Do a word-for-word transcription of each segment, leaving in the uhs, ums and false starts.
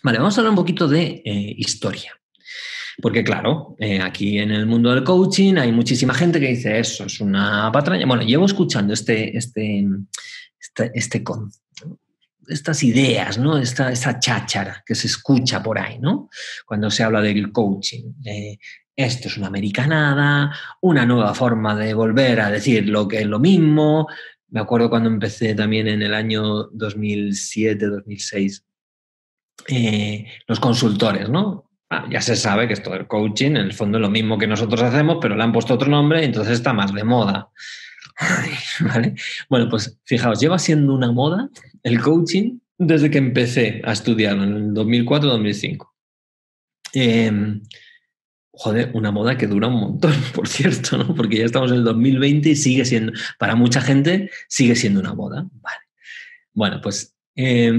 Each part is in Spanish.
Vale, vamos a hablar un poquito de eh, historia. Porque claro, eh, aquí en el mundo del coaching hay muchísima gente que dice eso es una patraña. Bueno, llevo escuchando este, este, este, este con, estas ideas, ¿no? Esta, esta cháchara que se escucha por ahí, ¿no? Cuando se habla del coaching. Eh, esto es una americanada, una nueva forma de volver a decir lo que es lo mismo. Me acuerdo cuando empecé también en el año dos mil siete, dos mil seis, eh, los consultores, ¿no? Ah, ya se sabe que esto del coaching, en el fondo es lo mismo que nosotros hacemos, pero le han puesto otro nombre y entonces está más de moda. Ay, ¿vale? Bueno, pues fijaos, lleva siendo una moda el coaching desde que empecé a estudiarlo, en el dos mil cuatro dos mil cinco. Eh, joder, una moda que dura un montón, por cierto, ¿no? Porque ya estamos en el dos mil veinte y sigue siendo, para mucha gente, sigue siendo una moda. Vale. Bueno, pues eh,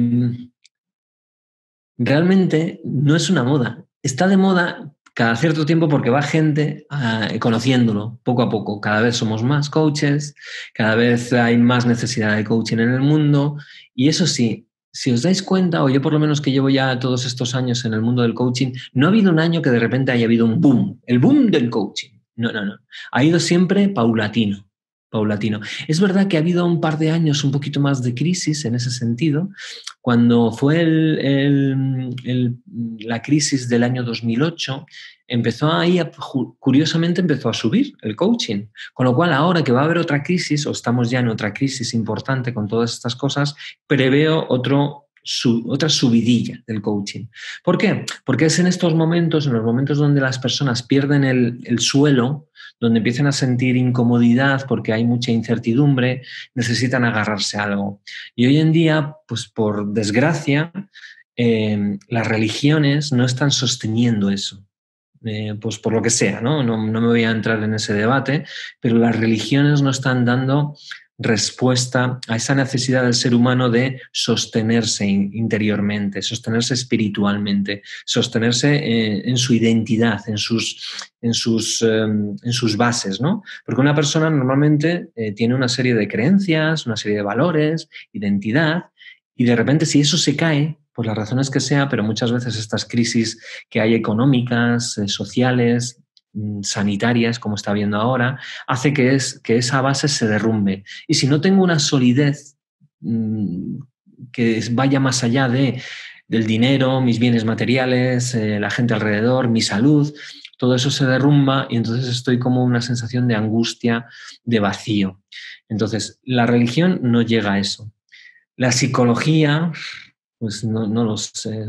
realmente no es una moda. Está de moda cada cierto tiempo porque va gente uh, conociéndolo poco a poco. Cada vez somos más coaches, cada vez hay más necesidad de coaching en el mundo. Y eso sí, si os dais cuenta, o yo por lo menos que llevo ya todos estos años en el mundo del coaching, no ha habido un año que de repente haya habido un boom, el boom del coaching. No, no, no. Ha ido siempre paulatino. paulatino. Es verdad que ha habido un par de años un poquito más de crisis en ese sentido. Cuando fue el, el, el, la crisis del año dos mil ocho, empezó ahí, a, curiosamente empezó a subir el coaching. Con lo cual ahora que va a haber otra crisis, o estamos ya en otra crisis importante con todas estas cosas, preveo otro... Su, otra subidilla del coaching. ¿Por qué? Porque es en estos momentos, en los momentos donde las personas pierden el, el suelo, donde empiezan a sentir incomodidad porque hay mucha incertidumbre, necesitan agarrarse a algo. Y hoy en día, pues por desgracia, eh, las religiones no están sosteniendo eso. Eh, pues por lo que sea, ¿no? ¿no? No me voy a entrar en ese debate, pero las religiones no están dando respuesta a esa necesidad del ser humano de sostenerse interiormente, sostenerse espiritualmente, sostenerse eh, en su identidad, en sus, en sus, eh, en sus bases, ¿no? Porque una persona normalmente eh, tiene una serie de creencias, una serie de valores, identidad, y de repente si eso se cae, por las razones que sea, pero muchas veces estas crisis que hay económicas, eh, sociales, sanitarias, como está viendo ahora, hace que, es, que esa base se derrumbe. Y si no tengo una solidez mmm, que vaya más allá de, del dinero, mis bienes materiales, eh, la gente alrededor, mi salud, todo eso se derrumba y entonces estoy como una sensación de angustia, de vacío. Entonces, la religión no llega a eso. La psicología, pues no, no lo sé.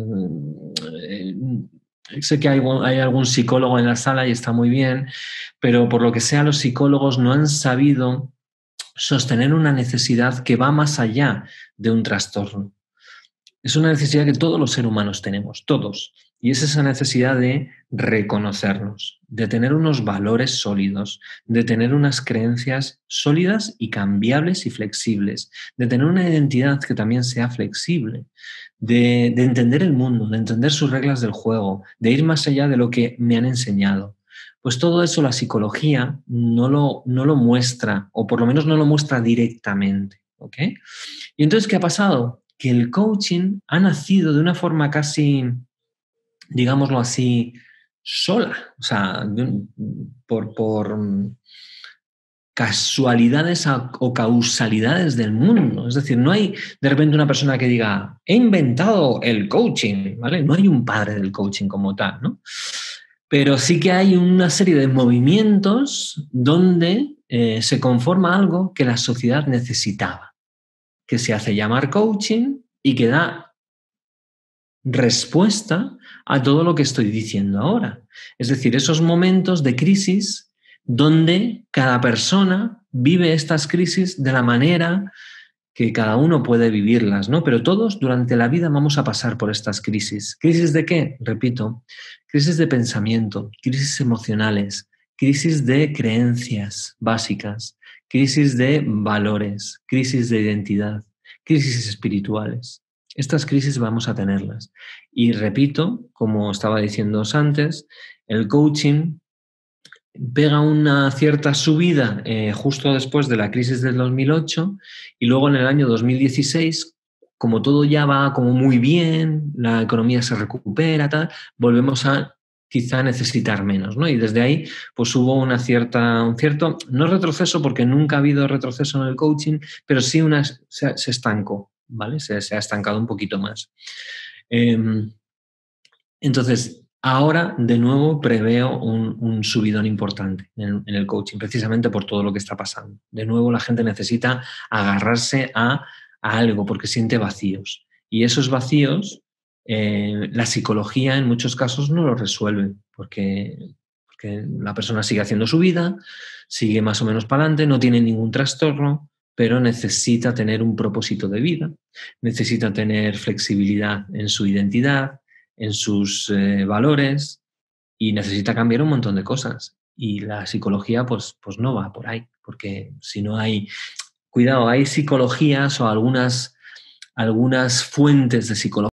Eh, Sé que hay, hay algún psicólogo en la sala y está muy bien, pero por lo que sea los psicólogos no han sabido sostener una necesidad que va más allá de un trastorno. Es una necesidad que todos los seres humanos tenemos, todos. Y es esa necesidad de reconocernos, de tener unos valores sólidos, de tener unas creencias sólidas y cambiables y flexibles, de tener una identidad que también sea flexible, de, de entender el mundo, de entender sus reglas del juego, de ir más allá de lo que me han enseñado. Pues todo eso la psicología no lo, no lo muestra, o por lo menos no lo muestra directamente. ¿Okay? Y entonces, ¿qué ha pasado? Que el coaching ha nacido de una forma casi, digámoslo así, sola, o sea, por, por casualidades o causalidades del mundo. Es decir, no hay de repente una persona que diga, he inventado el coaching, ¿vale? No hay un padre del coaching como tal, ¿no? Pero sí que hay una serie de movimientos donde eh, se conforma algo que la sociedad necesitaba, que se hace llamar coaching y que da respuesta a todo lo que estoy diciendo ahora. Es decir, esos momentos de crisis donde cada persona vive estas crisis de la manera que cada uno puede vivirlas, ¿no? Pero todos durante la vida vamos a pasar por estas crisis. ¿Crisis de qué? Repito, crisis de pensamiento, crisis emocionales, crisis de creencias básicas, crisis de valores, crisis de identidad, crisis espirituales. Estas crisis vamos a tenerlas. Y repito, como estaba diciendo antes, el coaching pega una cierta subida eh, justo después de la crisis del dos mil ocho y luego en el año dos mil dieciséis, como todo ya va como muy bien, la economía se recupera, tal, volvemos a quizá necesitar menos, ¿no? Y desde ahí, pues hubo una cierta, un cierto, no retroceso, porque nunca ha habido retroceso en el coaching, pero sí una, se, se estancó, ¿vale? Se, se, ha estancado un poquito más. Eh, entonces, ahora de nuevo preveo un, un subidón importante en, en el coaching, precisamente por todo lo que está pasando. De nuevo la gente necesita agarrarse a, a algo porque siente vacíos. Y esos vacíos, eh, la psicología en muchos casos no los resuelve, porque, porque la persona sigue haciendo su vida, sigue más o menos para adelante, no tiene ningún trastorno, pero necesita tener un propósito de vida, necesita tener flexibilidad en su identidad, en sus eh, valores, y necesita cambiar un montón de cosas. Y la psicología pues, pues no va por ahí, porque si no hay, cuidado, hay psicologías o algunas, algunas fuentes de psicología